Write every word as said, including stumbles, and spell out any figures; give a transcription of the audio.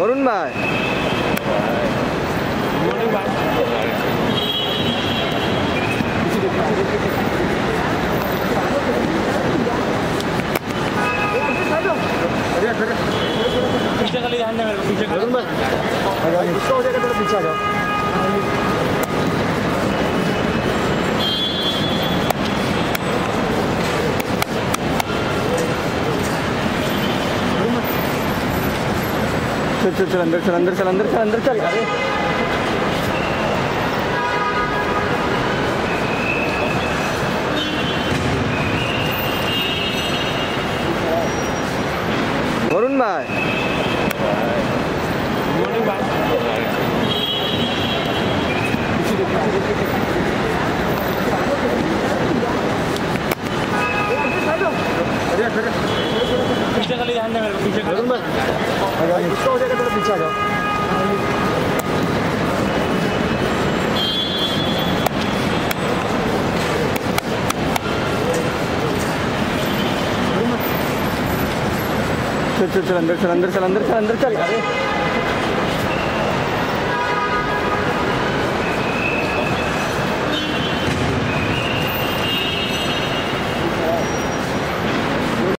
वरुण भाई मॉर्निंग भाई पीछे चले जाने मेरे को पीछे वरुण भाई इसका हो जाएगा, थोड़ा पीछे आ जाओ। चल चल चल अंदर चल अंदर चल अंदर चल अंदर चल अरे वरुण भाई मॉर्निंग भाई पीछे चले जाने मेरे को पीछे वरुण भाई इसका हो जाएगा, थोड़ा पीछे आ जाओ। चल चल चल अंदर चल अंदर चल अंदर चल अंदर चल अरे